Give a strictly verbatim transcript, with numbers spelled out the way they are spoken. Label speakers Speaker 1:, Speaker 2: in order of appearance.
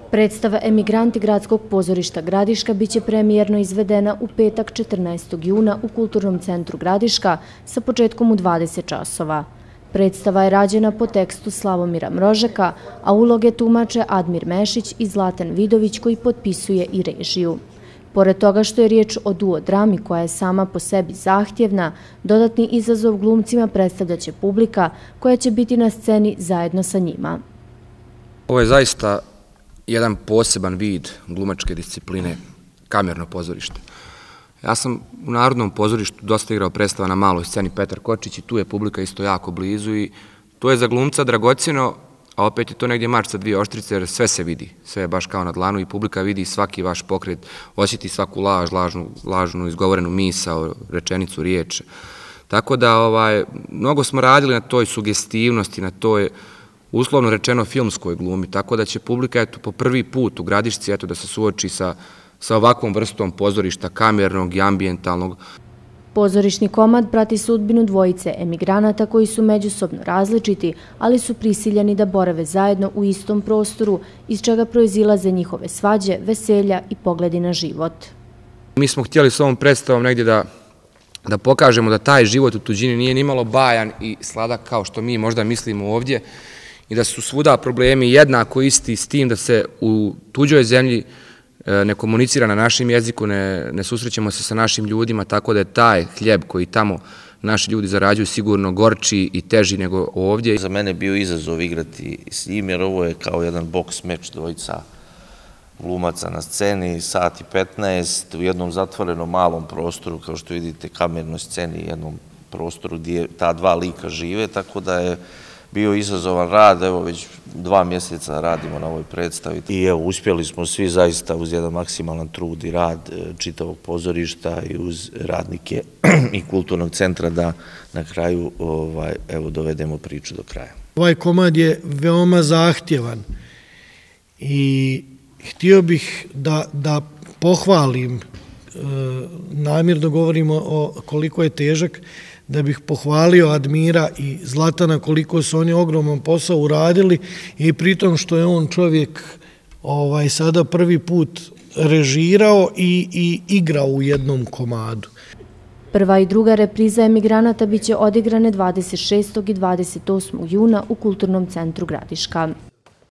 Speaker 1: Predstava Emigranti Gradskog pozorišta Gradiška biće premijerno izvedena u petak četrnaestog juna u Kulturnom centru Gradiška sa početkom u dvadeset časova. Predstava je rađena po tekstu Slavomira Mrožeka, a uloge tumače Admir Mešić i Zlatan Vidović koji potpisuje i režiju. Pored toga što je riječ o duo drami koja je sama po sebi zahtjevna, dodatni izazov glumcima predstavljaće publika koja će biti na sceni zajedno sa njima.
Speaker 2: Ovo je zaista jedan poseban vid glumačke discipline, kamerno pozorište. Ja sam u Narodnom pozorištu dosta igrao predstava na maloj sceni Petar Kočić i tu je publika isto jako blizu i to je za glumca dragocjeno, a opet je to negdje mač sa dvije oštrice jer sve se vidi, sve je baš kao na dlanu i publika vidi svaki vaš pokret, osjeti svaku laž, lažnu, lažnu izgovorenu misao, rečenicu, riječ. Tako da ovaj, mnogo smo radili na toj sugestivnosti, na toj uslovno rečeno filmskoj glumi, tako da će publika eto, po prvi put u Gradišci eto, da se suoči sa, sa ovakvom vrstom pozorišta, kamernog i ambijentalnog.
Speaker 1: Pozorišni komad prati sudbinu dvojice emigranata koji su međusobno različiti, ali su prisiljeni da borave zajedno u istom prostoru, iz čega proizilaze njihove svađe, veselja i pogledi na život.
Speaker 2: Mi smo htjeli s ovom predstavom negdje da, da pokažemo da taj život u tuđini nije nimalo bajan i sladak kao što mi možda mislimo ovdje i da su svuda problemi jednako isti s tim da se u tuđoj zemlji ne komunicira na našem jeziku, ne, ne susrećemo se sa našim ljudima, tako da je taj hljeb koji tamo naši ljudi zarađuju sigurno gorči i teži nego ovdje.
Speaker 3: Za mene je bio izazov igrati s njim jer ovo je kao jedan boks meč dvojica glumaca na sceni, sat i petnaest u jednom zatvorenom malom prostoru, kao što vidite kamernoj sceni, jednom prostoru gdje ta dva lika žive, tako da je bio izazovan rad, evo već dva mjeseca radimo na ovoj predstavi i evo uspjeli smo svi zaista uz jedan maksimalan trud i rad čitavog pozorišta i uz radnike i kulturnog centra da na kraju ovaj, evo dovedemo priču do kraja.
Speaker 4: Ovaj komad je veoma zahtjevan i htio bih da, da pohvalim, namjerno govorimo o koliko je težak, da bih pohvalio Admira i Zlatana koliko su oni ogroman posao uradili i pritom što je on čovjek ovaj, sada prvi put režirao i, i igrao u jednom komadu.
Speaker 1: Prva i druga repriza Emigranata biće odigrane dvadeset šestog i dvadeset osmog juna u Kulturnom centru Gradiška.